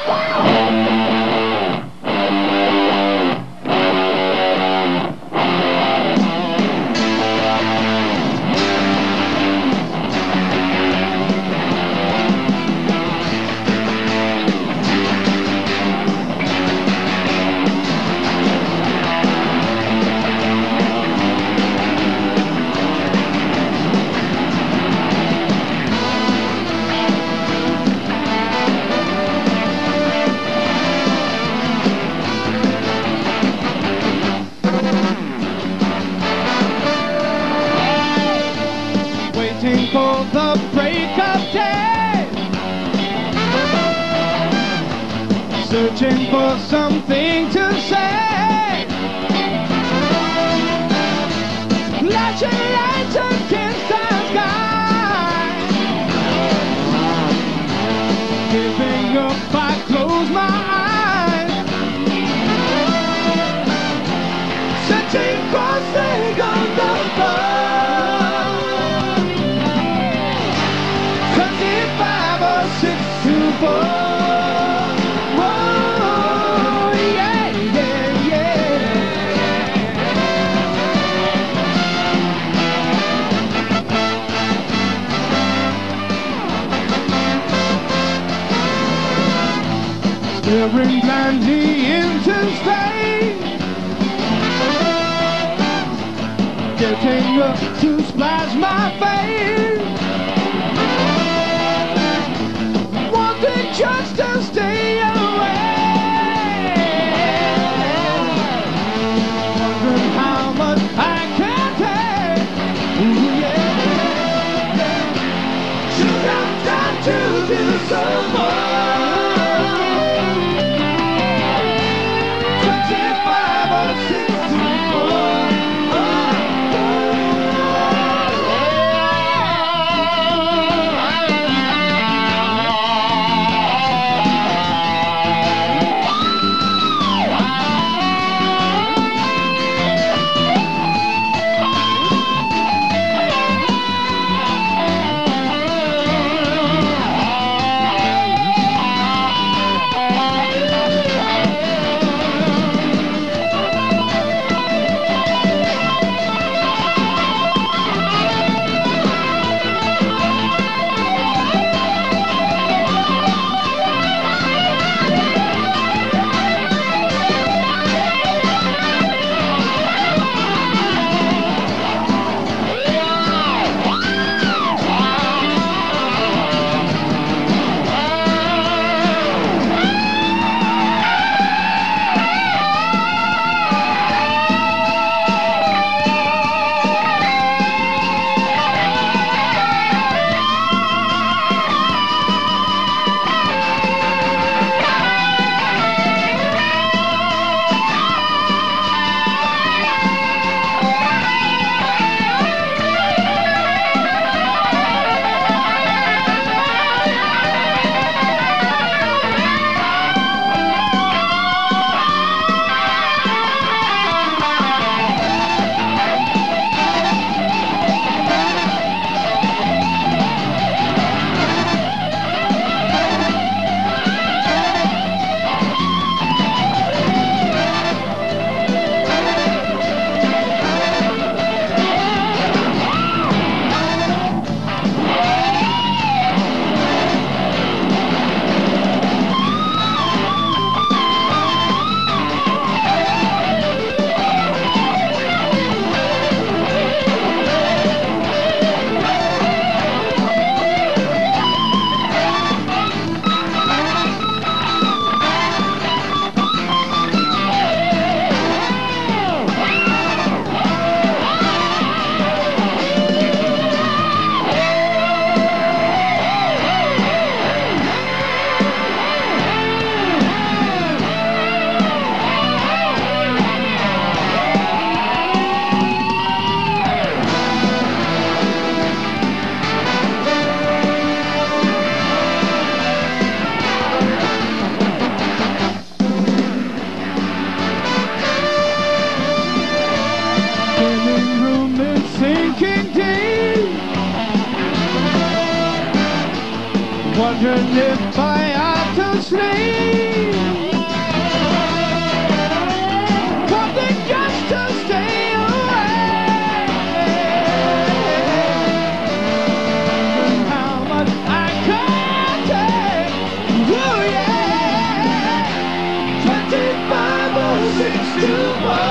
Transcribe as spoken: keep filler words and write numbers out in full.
Waiting for the break of day, searching for something to say, flashing lights against the sky, giving up, I close my eyes, searching for things on the floor. Whoa, yeah, yeah, yeah. Staring blindly into space, getting up to splash my face, just to stay away, wondering how much I can take. Ooh, yeah, yeah. Should have time to do some more. Twenty-five or sixty-four. Wondering if I ought to sleep. But they just to stay away. How much I can't take. Oh yeah. Twenty-five oh six two one.